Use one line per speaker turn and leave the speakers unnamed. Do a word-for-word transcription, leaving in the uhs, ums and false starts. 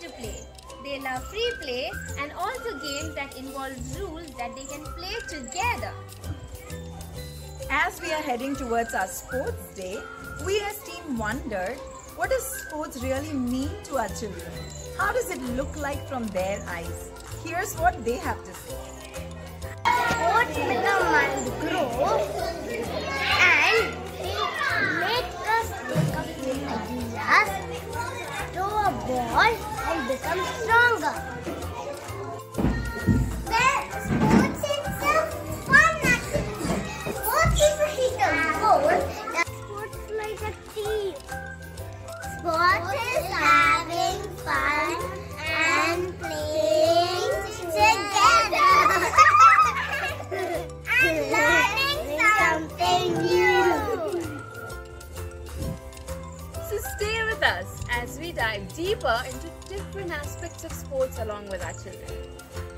to play. They love free play and also games that involve rules that they can play together.
As we are heading towards our sports day, we as team wondered, what does sports really mean to our children? How does it look like from their eyes? Here's what they have to say.
Sports make our mind grow and make us take up new ideas, throw a ball and become stronger. Sports is a fun activity. Both if you hit a goal, sports like a team. Sports is having fun and playing together. And learning something new.
So stay with us as we dive deeper into different aspects of sports along with our children.